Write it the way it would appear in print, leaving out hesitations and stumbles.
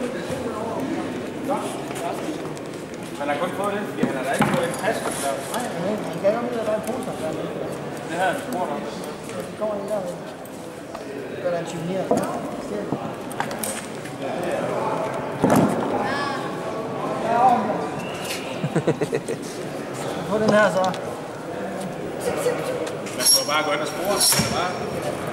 Man har kun fået det, fordi han har da ikke fået en taske. Nej, han kan godt lide, at der er en pose, der er med. Det havde han spurgt om. Ja, det går ind derude. Så er der en tyvenier. Få den her så. Man får bare gå ind og spore.